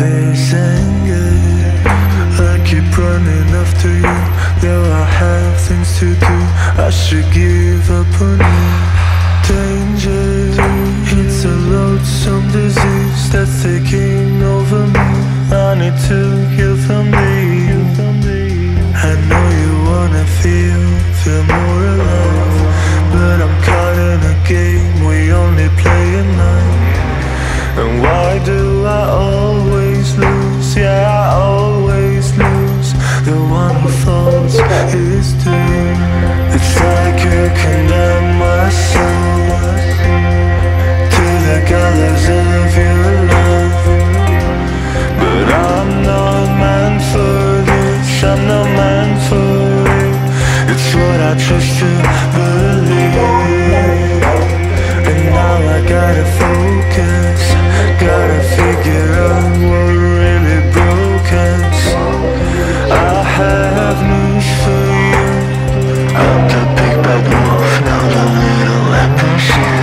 is anger. I keep running after you. Now I have things to do. I should give up on you. Danger, it's a loathsome disease that's taking over me. I need to heal from thee. I know you wanna feel more alive, but I'm caught in a game we only play at night. And why do I always lose? Yeah, I always lose. The one who falls is doomed. It's like you condemn my soul to the gallows of your love. But I'm not meant for this, I'm not meant for it. It's what I trust to believe. And now I gotta focus, gotta figure out what really broke us. I have news for you. I'm the big bad wolf, now the little leprosy.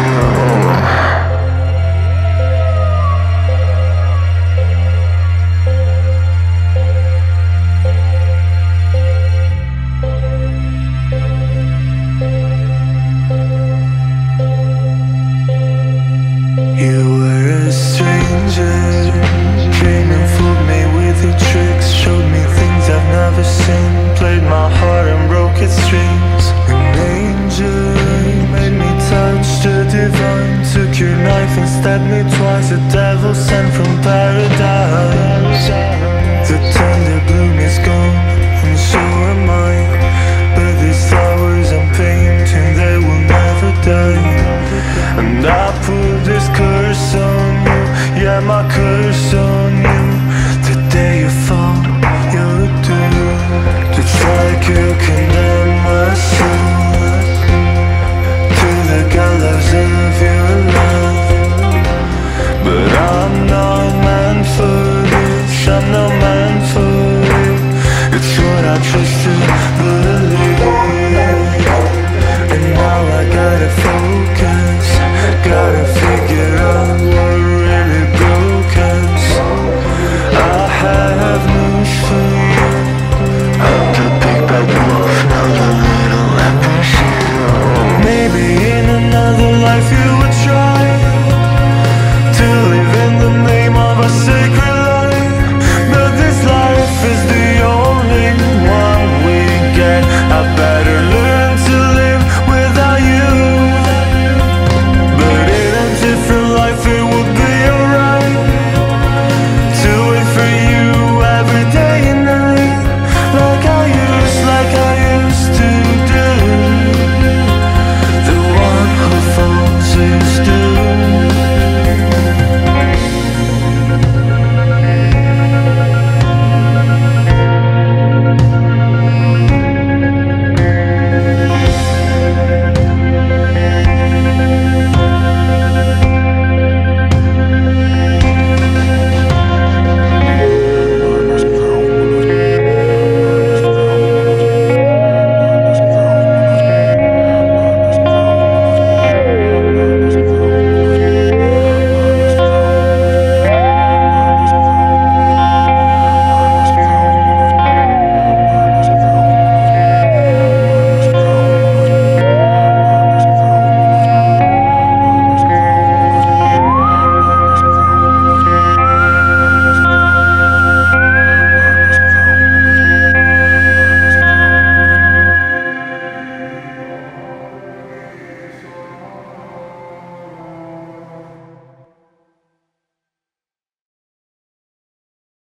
You were a stranger, came and fooled me with your tricks, showed me things I've never seen, played my heart and broke its strings. An angel made me touch the divine, took your knife and stabbed me twice. A devil sent from paradise. The tender bloom is gone.